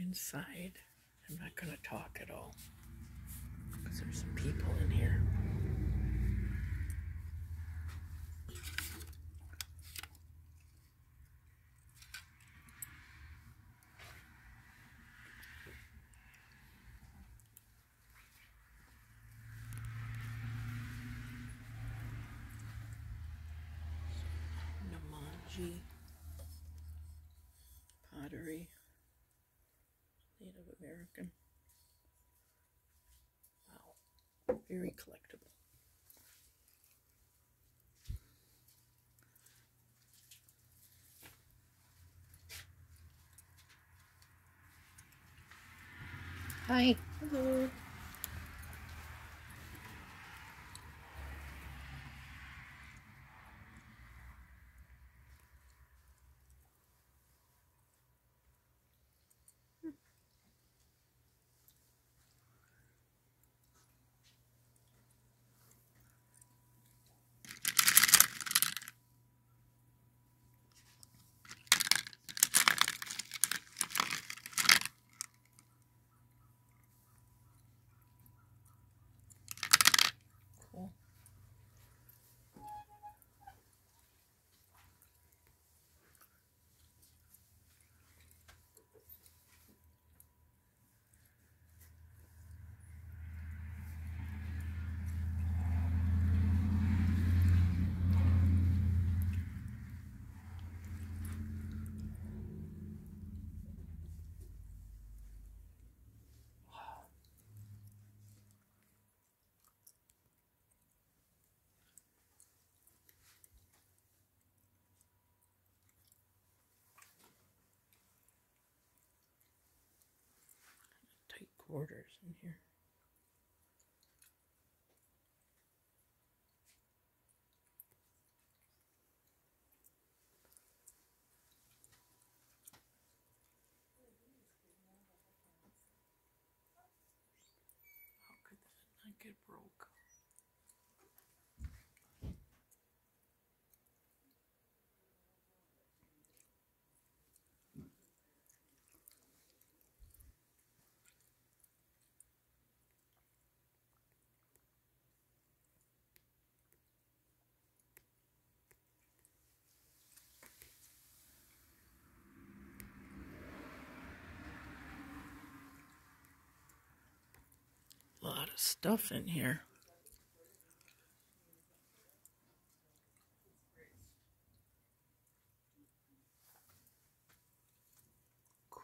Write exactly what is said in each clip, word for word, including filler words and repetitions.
inside. I'm not going to talk at all because there's some people in here. Namanji pottery, Native American. Wow, very collectible. Hi. Hello. Cool. Tight quarters in here. How could that not get broke? A lot of stuff in here. Cool.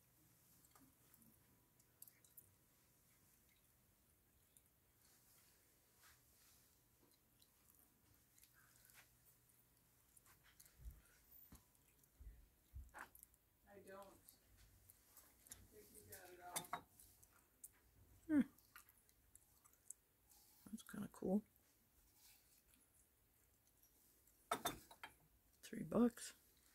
I don't. I think you got it all. Hmm. That's kind of cool. Three bucks.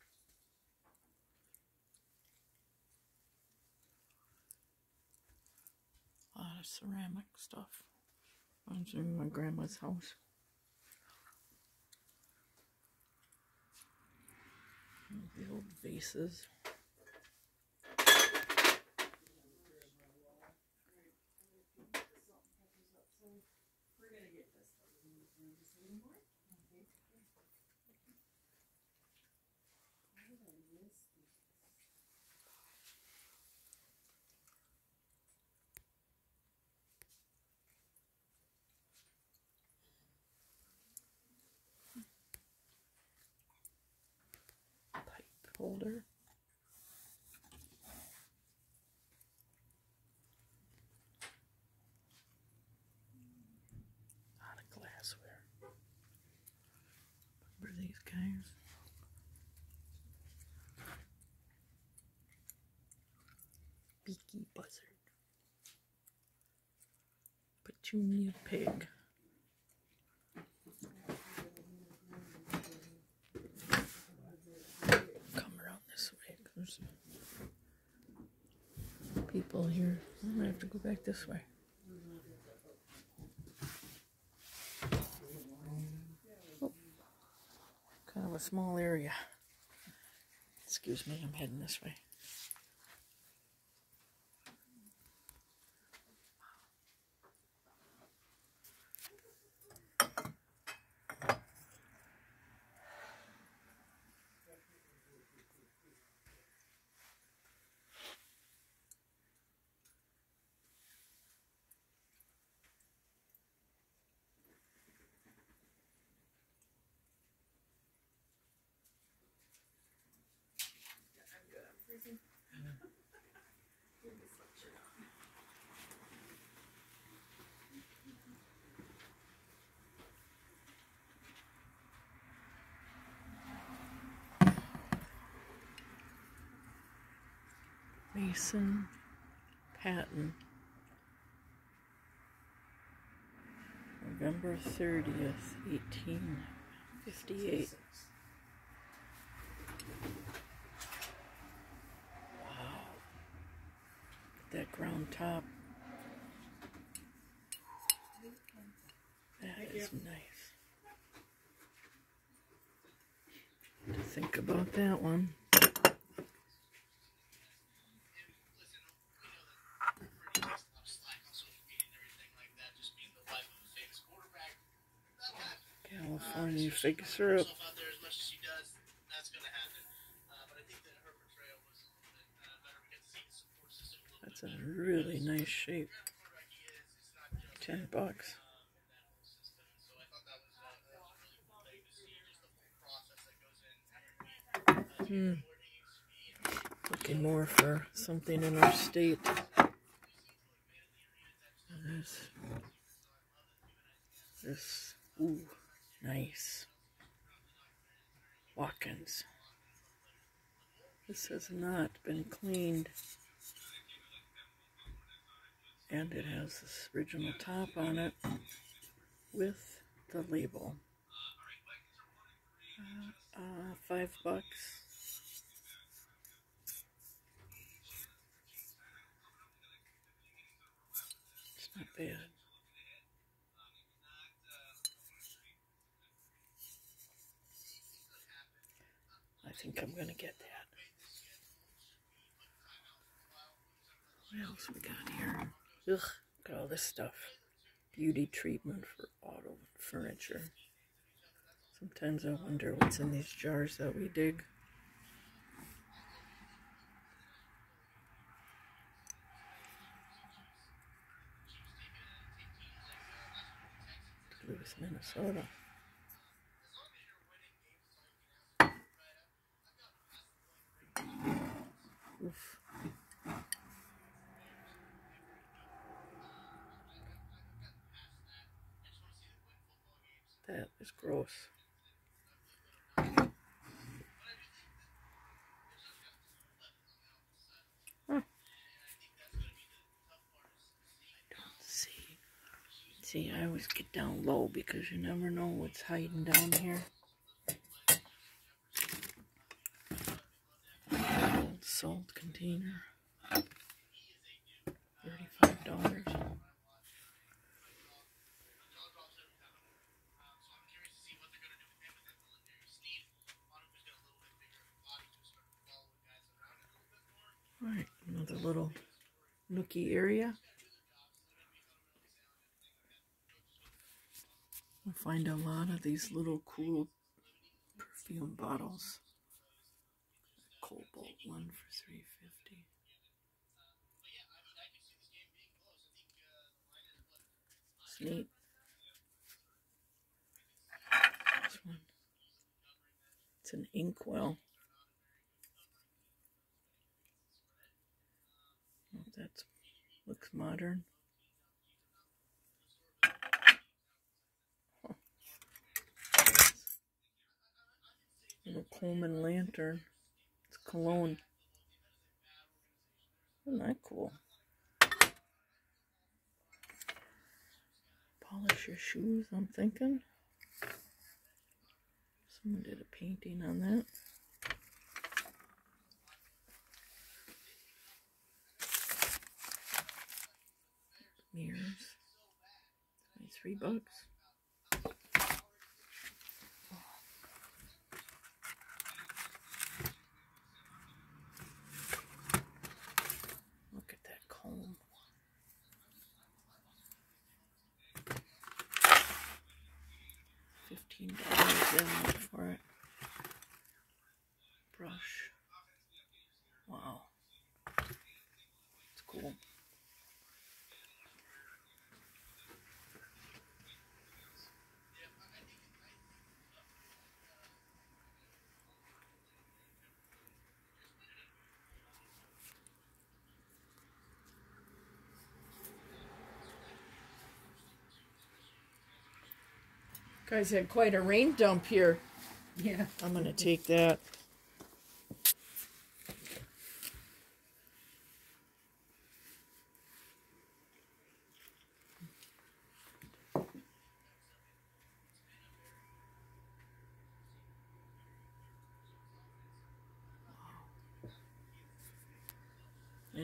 A lot of ceramic stuff. I was in my grandma's house. The old vases. We're gonna get this. Anymore? Okay. Why did I miss these? Pipe holder. A lot of glassware. Remember these guys? Beaky buzzard. Petunia pig. Come around this way. There's people here. I'm gonna have to go back this way. Oh, kind of a small area. Excuse me, I'm heading this way. Mason Patton. November thirtieth, eighteen fifty-eight. Wow. That ground top. That is nice. To think about that one. California fig syrup. That's in a really nice shape. Ten bucks. Hmm. Looking more for something in our state. This, this, ooh, nice. Watkins. This has not been cleaned. And it has this original top on it with the label. Uh, uh, five bucks. It's not bad. I think I'm gonna get that. What else we got here? Ugh, look at all this stuff. Beauty treatment for auto furniture. Sometimes I wonder what's in these jars that we dig. Duluth, Minnesota. Oof. That is gross. Huh. See. See, I always get down low because you never know what's hiding down here. Old salt container. thirty-five dollars. Alright, another little nookie area. You'll find a lot of these little cool perfume bottles. Cobalt one for three fifty. It's neat. This one. It's an inkwell. Oh, that looks modern. Huh. Little Coleman lantern. It's cologne. Isn't that cool? Polish your shoes, I'm thinking. Someone did a painting on that. Mirrors. twenty-three bucks. Look at that comb. Fifteen dollars in for it. Brush. Wow. It's cool. Guys had quite a rain dump here. Yeah. I'm gonna take that.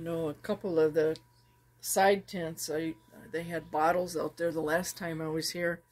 know a couple of the side tents, I they had bottles out there the last time I was here.